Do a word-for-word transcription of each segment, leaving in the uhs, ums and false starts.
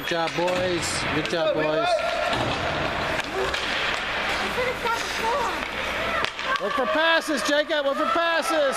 job, boys. Good job, boys. Look for passes, Jacob. Look for passes.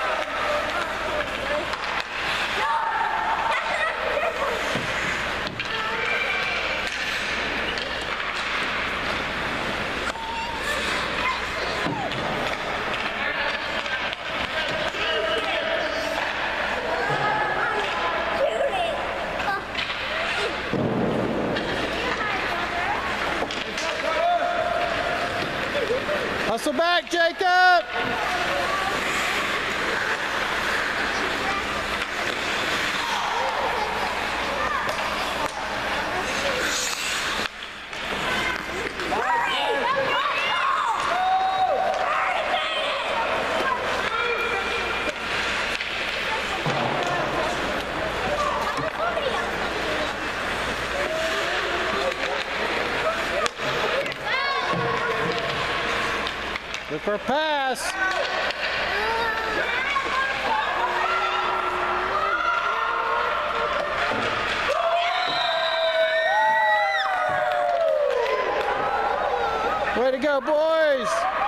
Hustle back, Jacob! Look for a pass. Way to go, boys.